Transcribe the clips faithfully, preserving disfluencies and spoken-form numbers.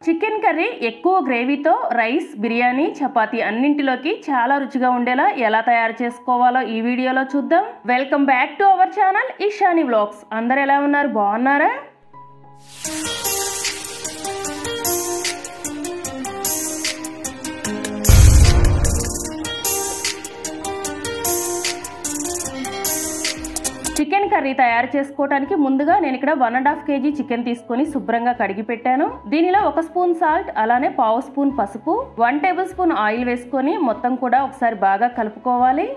Chicken curry ఎక్కువ గ్రేవీతో rice, biryani, chapati అన్నింటిలోకి చాలా రుచిగా ఉండేలా ఎలా తయారు చేసుకోవాలో ఈ వీడియోలో చూద్దాం. Welcome back to our channel Ishani vlogs. అందరు ఎలా ఉన్నారు? బాగున్నారా? చికెన్ కర్రీ తయారు చేసుకోవడానికి ముందుగా నేను ఇక్కడ one and half KG chicken తీసుకొని శుభ్రంగా కడిగి పెట్టాను. దీనిలో ఒక స్పూన్ సాల్ట్, అలానే పావు స్పూన్ పసుపు, వన్ టేబుల్ స్పూన్ ఆయిల్ వేసుకొని మొత్తం కూడా ఒకసారి బాగా కలుపుకోవాలి.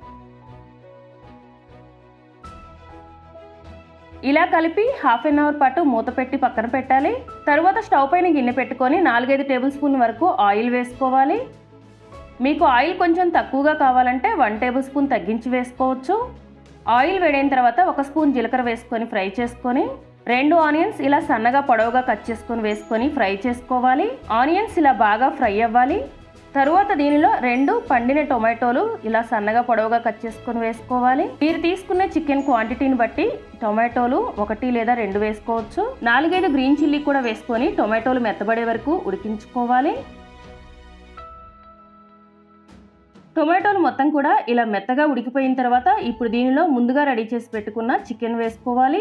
ఇలా కలిపి హాఫ్ అన్ అవర్ పాటు మూత పెట్టి పక్కన పెట్టాలి. తర్వాత స్టవ్ పైన గిన్నె పెట్టుకొని నాలుగైదు టేబుల్ స్పూన్ వరకు ఆయిల్ వేసుకోవాలి. మీకు ఆయిల్ కొంచెం తక్కువగా కావాలంటే వన్ టేబుల్ స్పూన్ తగ్గించి వేసుకోవచ్చు. ఆయిల్ వేడైన తర్వాత ఒక స్పూన్ జీలకర్ర వేసుకొని ఫ్రై చేసుకొని రెండు ఆనియన్స్ ఇలా సన్నగా పొడవుగా కట్ చేసుకొని వేసుకొని ఫ్రై చేసుకోవాలి. ఆనియన్స్ ఇలా బాగా ఫ్రై అవ్వాలి. తరువాత దీనిలో రెండు పండిన టొమాటోలు ఇలా సన్నగా పొడవుగా కట్ చేసుకొని వేసుకోవాలి. మీరు తీసుకునే చికెన్ క్వాంటిటీని బట్టి టొమాటోలు ఒకటి లేదా రెండు వేసుకోవచ్చు. నాలుగైదు గ్రీన్ చిల్లీ కూడా వేసుకొని టొమాటోలు మెత్తబడే వరకు ఉడికించుకోవాలి. టొమాటోలు మొత్తం కూడా ఇలా మెత్తగా ఉడికిపోయిన తర్వాత ఇప్పుడు దీనిలో ముందుగా రెడీ చేసి పెట్టుకున్న చికెన్ వేసుకోవాలి.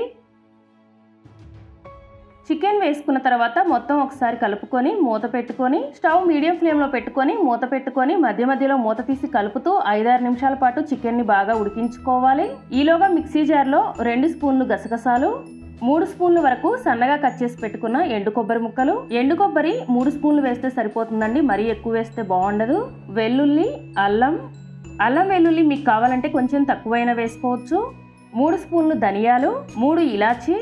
చికెన్ వేసుకున్న తర్వాత మొత్తం ఒకసారి కలుపుకొని మూత పెట్టుకొని స్టవ్ మీడియం ఫ్లేమ్లో పెట్టుకొని మూత పెట్టుకొని మధ్య మధ్యలో మూత తీసి కలుపుతూ ఐదారు నిమిషాల పాటు చికెన్ని బాగా ఉడికించుకోవాలి. ఈలోగా మిక్సీ జార్లో రెండు స్పూన్లు గసగసాలు, మూడు స్పూన్ల వరకు సన్నగా కట్ చేసి పెట్టుకున్న ఎండు కొబ్బరి ముక్కలు, ఎండు కొబ్బరి మూడు స్పూన్లు వేస్తే సరిపోతుందండి, మరీ ఎక్కువ వేస్తే బాగుండదు. వెల్లుల్లి, అల్లం అల్లం వెల్లుల్లి మీకు కావాలంటే కొంచెం తక్కువైనా వేసుకోవచ్చు. మూడు స్పూన్లు ధనియాలు, మూడు ఇలాచి,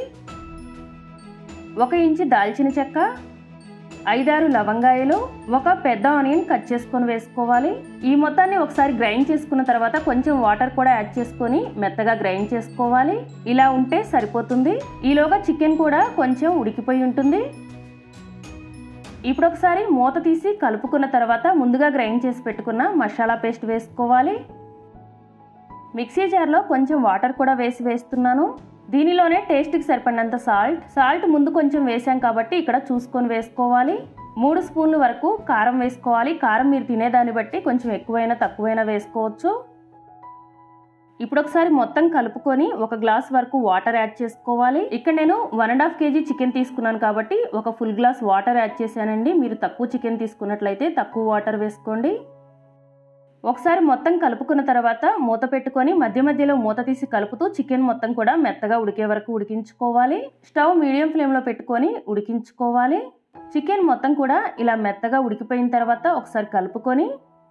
ఒక ఇంచు దాల్చిన చెక్క, ఐదారు లవంగాయలు, ఒక పెద్ద ఆనియన్ కట్ చేసుకొని వేసుకోవాలి. ఈ మొత్తాన్ని ఒకసారి గ్రైండ్ చేసుకున్న తర్వాత కొంచెం వాటర్ కూడా యాడ్ చేసుకొని మెత్తగా గ్రైండ్ చేసుకోవాలి. ఇలా ఉంటే సరిపోతుంది. ఈలోగా చికెన్ కూడా కొంచెం ఉడికిపోయి ఉంటుంది. ఇప్పుడు ఒకసారి మూత తీసి కలుపుకున్న తర్వాత ముందుగా గ్రైండ్ చేసి పెట్టుకున్న మసాలా పేస్ట్ వేసుకోవాలి. మిక్సీ జార్లో కొంచెం వాటర్ కూడా వేసి వేస్తున్నాను. దీనిలోనే టేస్ట్కి సరిపడినంత సాల్ట్ సాల్ట్ ముందు కొంచెం వేసాం కాబట్టి ఇక్కడ చూసుకొని వేసుకోవాలి. మూడు స్పూన్ల వరకు కారం వేసుకోవాలి. కారం మీరు తినేదాన్ని బట్టి కొంచెం ఎక్కువైనా తక్కువైనా వేసుకోవచ్చు. ఇప్పుడు ఒకసారి మొత్తం కలుపుకొని ఒక గ్లాస్ వరకు వాటర్ యాడ్ చేసుకోవాలి. ఇక్కడ నేను one and half KG chicken తీసుకున్నాను కాబట్టి ఒక ఫుల్ గ్లాస్ వాటర్ యాడ్ చేశానండి. మీరు తక్కువ చికెన్ తీసుకున్నట్లయితే తక్కువ వాటర్ వేసుకోండి. ఒకసారి మొత్తం కలుపుకున్న తర్వాత మూత పెట్టుకొని మధ్య మధ్యలో మూత తీసి కలుపుతూ చికెన్ మొత్తం కూడా మెత్తగా ఉడికే వరకు ఉడికించుకోవాలి. స్టవ్ మీడియం ఫ్లేమ్లో పెట్టుకొని ఉడికించుకోవాలి. చికెన్ మొత్తం కూడా ఇలా మెత్తగా ఉడికిపోయిన తర్వాత ఒకసారి కలుపుకొని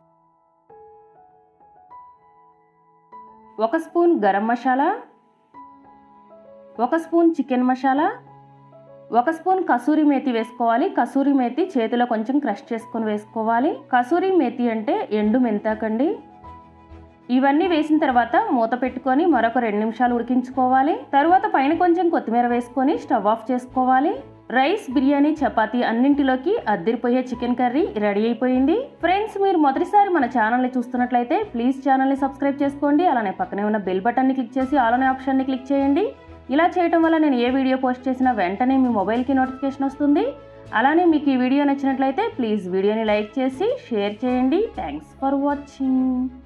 ఒక స్పూన్ గరం మసాలా, ఒక స్పూన్ చికెన్ మసాలా, ఒక స్పూన్ కసూరి మేతి వేసుకోవాలి. కసూరి మేతి చేతిలో కొంచెం క్రష్ చేసుకొని వేసుకోవాలి. కసూరి మేతి అంటే ఎండు మెంతాకండి. ఇవన్నీ వేసిన తర్వాత మూత పెట్టుకొని మరొక రెండు నిమిషాలు ఉడికించుకోవాలి. తర్వాత పైన కొంచెం కొత్తిమీర వేసుకొని స్టవ్ ఆఫ్ చేసుకోవాలి. రైస్, బిర్యానీ, చపాతీ అన్నింటిలోకి అద్దరిపోయే చికెన్ కర్రీ రెడీ అయిపోయింది. ఫ్రెండ్స్, మీరు మొదటిసారి మన ఛానల్ని చూస్తున్నట్లయితే ప్లీజ్ ఛానల్ని సబ్స్క్రైబ్ చేసుకోండి. అలానే పక్కనే ఉన్న బెల్ బటన్ని క్లిక్ చేసి ఆల్ అనే ఆప్షన్ని క్లిక్ చేయండి. ఇలా చేయటం వల్ల నేను ఏ వీడియో పోస్ట్ చేసినా వెంటనే మీ మొబైల్కి నోటిఫికేషన్ వస్తుంది. అలానే మీకు ఈ వీడియో నచ్చినట్లయితే ప్లీజ్ వీడియోని లైక్ చేసి షేర్ చేయండి. Thanks for watching.